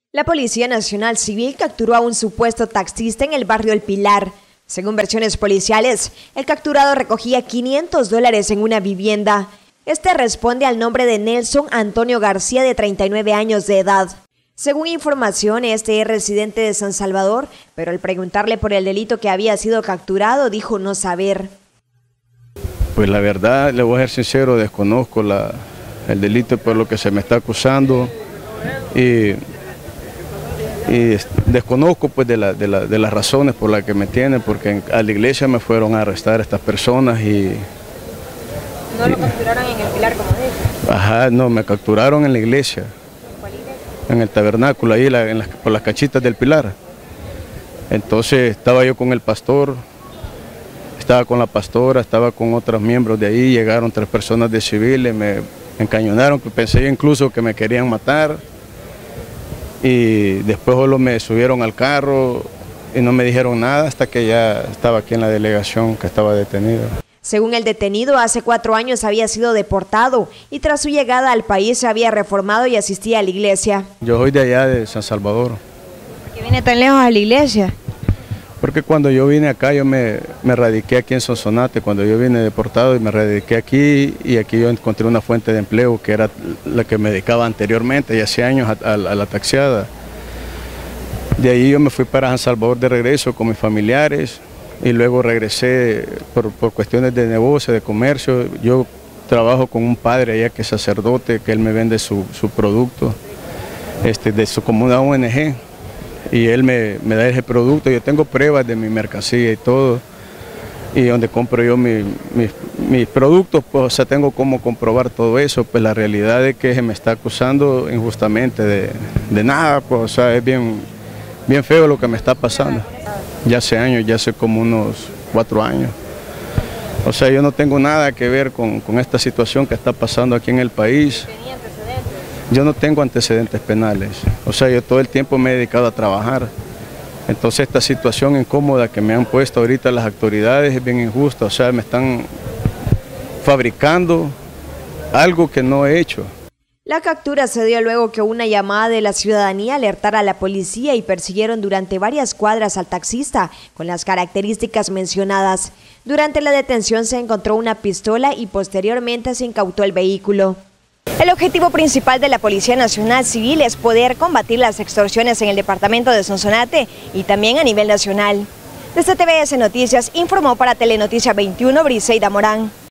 La Policía Nacional Civil capturó a un supuesto taxista en el barrio El Pilar. Según versiones policiales, el capturado recogía $500 en una vivienda. Este responde al nombre de Nelson Antonio García, de 39 años de edad. Según información, este es residente de San Salvador, pero al preguntarle por el delito que había sido capturado, dijo no saber. Pues la verdad, le voy a ser sincero, desconozco el delito por lo que se me está acusando y desconozco pues de las razones por las que me tienen, porque a la iglesia me fueron a arrestar estas personas y... ¿No lo capturaron en El Pilar, como dice? Ajá, no, me capturaron en la iglesia. ¿Cuál iglesia? En el tabernáculo, ahí por las cachitas del Pilar. Entonces estaba yo con el pastor, estaba con la pastora, estaba con otros miembros de ahí, llegaron 3 personas de civiles, me encañonaron, pensé incluso que me querían matar. Y después solo me subieron al carro y no me dijeron nada hasta que ya estaba aquí en la delegación, que estaba detenido. Según el detenido, hace 4 años había sido deportado y tras su llegada al país se había reformado y asistía a la iglesia. Yo soy de allá, de San Salvador. ¿Por qué viene tan lejos a la iglesia? Porque cuando yo vine acá, yo me radiqué aquí en Sonsonate, cuando yo vine deportado y me radiqué aquí, y aquí yo encontré una fuente de empleo que era la que me dedicaba anteriormente, y hace años a la taxiada. De ahí yo me fui para San Salvador de regreso con mis familiares, y luego regresé por cuestiones de negocio, de comercio. Yo trabajo con un padre allá que es sacerdote, que él me vende su producto, como una ONG. Y él me da ese producto, yo tengo pruebas de mi mercancía y todo, y donde compro yo mis productos, pues, o sea, tengo cómo comprobar todo eso. Pues la realidad es que se me está acusando injustamente de nada, pues, o sea, es bien feo lo que me está pasando. Ya hace años, ya hace como unos 4 años. O sea, yo no tengo nada que ver con esta situación que está pasando aquí en el país. Yo no tengo antecedentes penales, o sea, yo todo el tiempo me he dedicado a trabajar. Entonces esta situación incómoda que me han puesto ahorita las autoridades es bien injusta, o sea, me están fabricando algo que no he hecho. La captura se dio luego que una llamada de la ciudadanía alertara a la policía y persiguieron durante varias cuadras al taxista con las características mencionadas. Durante la detención se encontró una pistola y posteriormente se incautó el vehículo. El objetivo principal de la Policía Nacional Civil es poder combatir las extorsiones en el departamento de Sonsonate y también a nivel nacional. Desde TVS Noticias informó para Telenoticia 21 Briseida Morán.